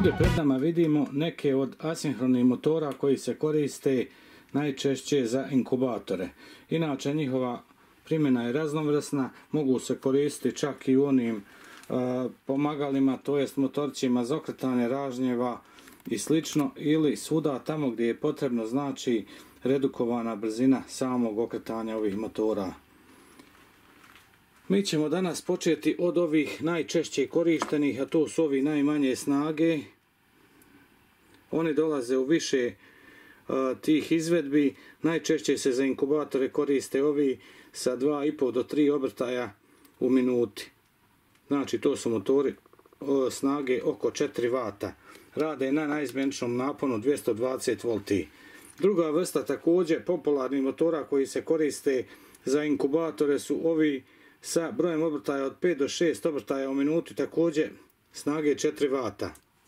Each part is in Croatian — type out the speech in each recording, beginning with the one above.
Ovdje pred nama vidimo neke od asinhronih motora koji se koriste najčešće za inkubatore. Inače njihova primjena je raznovrsna, mogu se koristiti čak i u onim pomagalima, to jest motorcima za okretanje ražnjeva i slično, ili svuda tamo gdje je potrebno, znači redukovana brzina samog okretanja ovih motora. Mi ćemo danas početi od ovih najčešće korištenih, a to su ovi najmanje snage. Oni dolaze u više tih izvedbi. Najčešće se za inkubatore koriste ovi sa 2,5 do 3 obrtaja u minuti. Znači to su motori snage oko 4 W. Rade na najizmjeničnom naponu 220 V. Druga vrsta također popularnih motora koji se koriste za inkubatore su ovi sa brojem obrtaja od 5 do 6 obrtaja u minuti, također snage 4 W.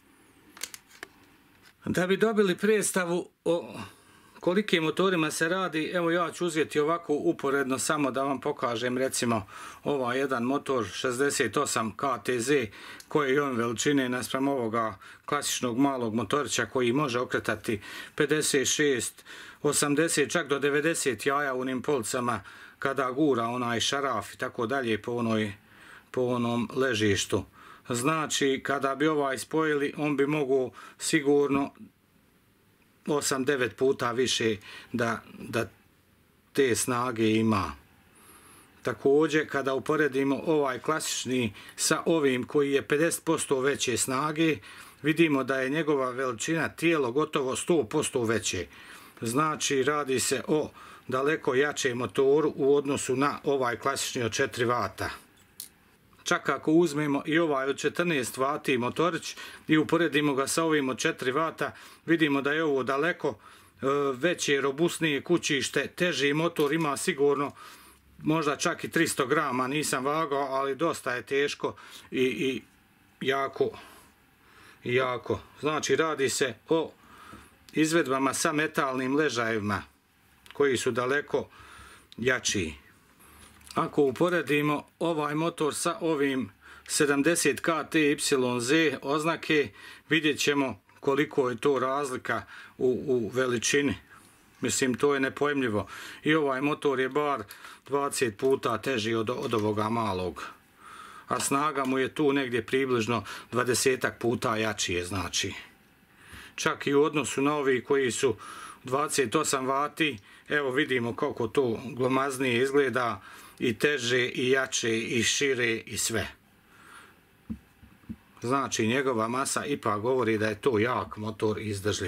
Da bi dobili predstavu o kolikim motorima se radi, evo ja ću uzeti ovako uporedno samo da vam pokažem recimo ovaj jedan motor 68 KTZ koji je on veličine naspram ovoga klasičnog malog motorića koji može okretati 56, 80, čak do 90 jaja u onim policama kada gura onaj šaraf i tako dalje po onom ležištu. Znači kada bi ovaj spojili, on bi mogao sigurno 8-9 puta više da te snage ima. Također kada uporedimo ovaj klasični sa ovim koji je 50% veće snage, vidimo da je njegova veličina tijelo gotovo 100% veće. Znači radi se o daleko jačem motoru u odnosu na ovaj klasični od 4 W. Čak ako uzmemo i ovaj od 14 W motorić i uporedimo ga sa ovim od 4 W, vidimo da je ovo daleko veće, robustnije kućište, teži motor, ima sigurno možda čak i 300 grama, nisam vagao, ali dosta je teško i jako. Znači radi se o izvedbama sa metalnim ležajevima koji su daleko jači. Ako uporedimo ovaj motor sa ovim 70 KTYZ oznake, vidjet ćemo koliko je to razlika u veličini. Mislim, to je nepojmljivo. I ovaj motor je bar 20 puta teži od ovoga malog. A snaga mu je tu negdje približno 20 puta jačije, znači. Čak i u odnosu na ovi koji su 28 W, evo vidimo kako to glomaznije izgleda, i teže, i jače, i šire, i sve. Znači njegova masa ipak govori da je to jak motor i izdržljiv.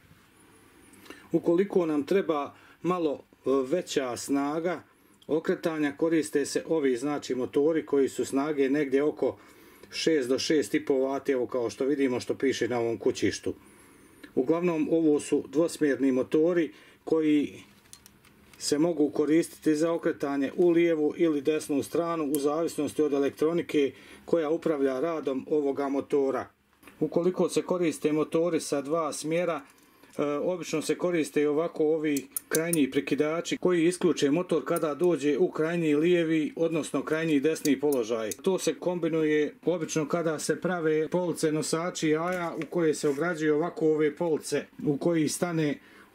Ukoliko nam treba malo veća snaga okretanja, koriste se ovi znači motori koji su snage negdje oko 6 do 6,5 W, evo kao što vidimo što piše na ovom kućištu. Uglavnom ovo su dvosmjerni motori koji se mogu koristiti za okretanje u lijevu ili desnu stranu u zavisnosti od elektronike koja upravlja radom ovoga motora. Ukoliko se koriste motori sa 2 smjera, obično se koriste i ovako ovi krajnji prekidači koji isključe motor kada dođe u krajnji lijevi, odnosno krajnji desni položaj. To se kombinuje obično kada se prave police nosači jaja u koje se ograđuju ovako ove police u koji stane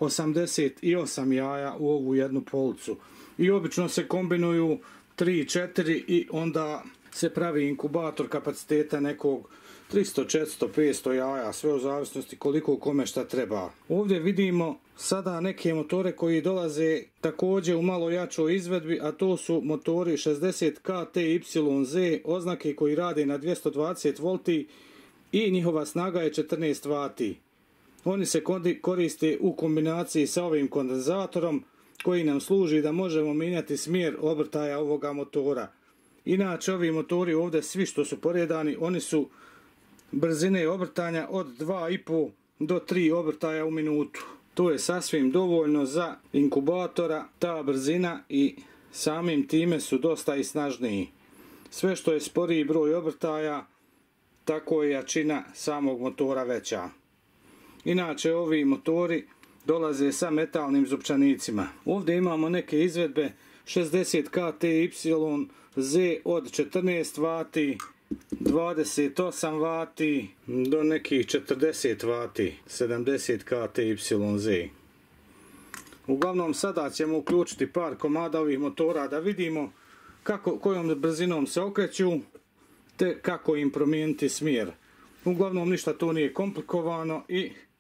88 jaja u ovu jednu policu. I obično se kombinuju 3, 4 i onda se pravi inkubator kapaciteta nekog 300, 400, 500 jaja, sve u zavisnosti koliko kome šta treba. Ovdje vidimo sada neke motore koji dolaze također u malo jačoj izvedbi, a to su motori 60 KTYZ oznake koji rade na 220 V i njihova snaga je 14 W. Oni se koriste u kombinaciji sa ovim kondenzatorom koji nam služi da možemo mijenjati smjer obrtaja ovoga motora. Inače ovi motori ovdje svi što su poredani, oni su brzine obrtanja od 2,5 do 3 obrtaja u minutu. To je sasvim dovoljno za inkubatora, ta brzina, i samim time su dosta i snažniji. Sve što je sporiji broj obrtaja, tako je jačina samog motora veća. Inače ovi motori dolaze sa metalnim zupčanicima. Ovdje imamo neke izvedbe 60 KTYZ od 14 W, 28 vati do nekih 40 vati, 70 KTYZ. Uglavnom sada ćemo uključiti par komada ovih motora da vidimo kojom brzinom se okreću te kako im promijeniti smjer. Uglavnom ništa to nije komplikovano i